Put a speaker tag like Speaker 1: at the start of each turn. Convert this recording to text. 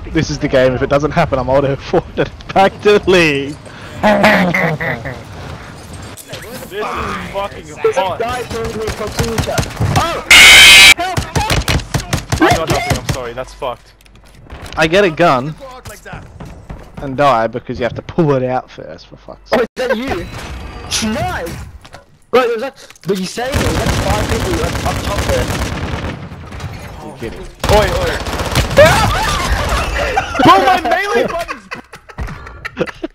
Speaker 1: This is the game. If it doesn't happen, I'm auto forwarded back to the league.
Speaker 2: This is fucking hot.
Speaker 3: Guy told me from future. Oh! Help!
Speaker 2: I'm not helping, I'm sorry, that's fucked.
Speaker 1: I get a gun and die because you have to pull it out first. For fuck's sake.
Speaker 3: Oh, is that you? Nice! Right, there's that. But you say there's 5 people up top there.
Speaker 1: You're kidding.
Speaker 2: Oi, oi. Bro, my melee button's